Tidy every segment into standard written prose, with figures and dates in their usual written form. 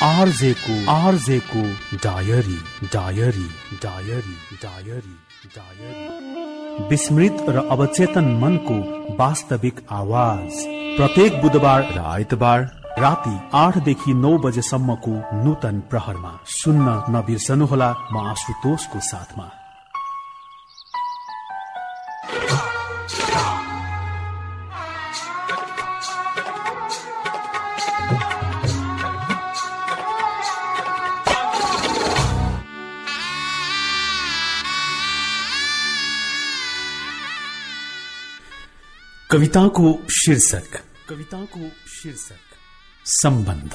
RJ को diary diary diary diary diary विस्मृत र अवचेतन मनको वास्तविक आवाज प्रत्येक बुधबार र आइतबार राति 8 देखि 9 बजेसम्मको नूतन प्रहरमा सुन्न नबिर्सनुहोला। म आशुतोषको साथमा। कविताको शीर्षक सम्बन्ध।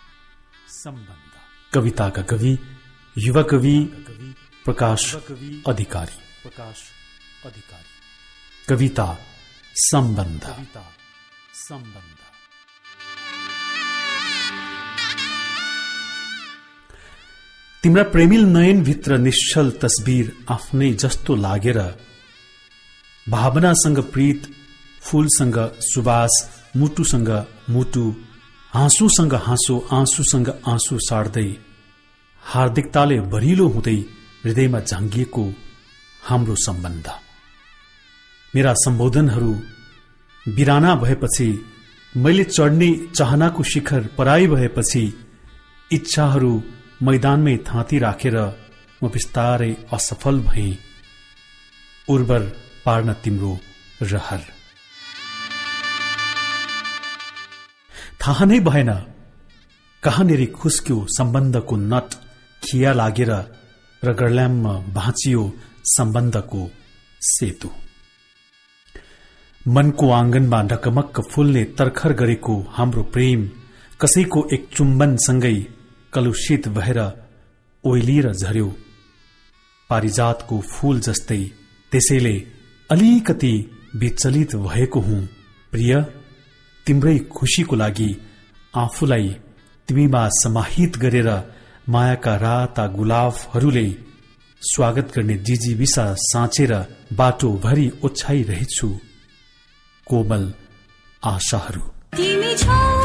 कविताका कवि युवा कवि प्रकाश अधिकारी। कविता सम्बन्ध। तिम्रा प्रेमिल नयन भित्र निश्चल तस्बिर आफ्नै जस्तो लागेर भावनासँग प्रीत, फूलसँग सुबास, मुटुसँग मुटु, हाँसुसँग हाँसो, आँसुसँग आँसु सार्दै हार्दिकताले भरिलो हुँदै हृदयमा झाङ्गिएको हाम्रो सम्बन्ध। मेरा सम्बोधनहरू बिराना भएपछि, मैले चढ्ने चाहनाको शिखर पराई भएपछि, इच्छाहरू मैदानमै थाँती राखेर म बिस्तारै असफल भएँ उर्वर पार्न तिम्रो रहर। थाहा नै भएन कहाँनेरि खुस्क्यो सम्बन्धको नट, खिया लागेर र गर्ल्याममा भाँचियो सम्बन्धको सेतु। मनको आँगनमा ढकमक्क फुल्ने तर्खर गरेको हाम्रो प्रेम कसैको एक चुम्बनसँगै कलुषित भएर ओइलिएर झर्यो पारिजातको फूल जस्तै। त्यसैले अलिकति विचलित भएको हुँ प्रिय, तिम्रै खुशीको लागि आफूलाई तिमीमा समाहित गरेर मायाका राता गुलाफहरूले स्वागत गर्ने जिजीविसा साँचेर बाटोभरि ओछ्याइरहेछु कोमल आशाहरू।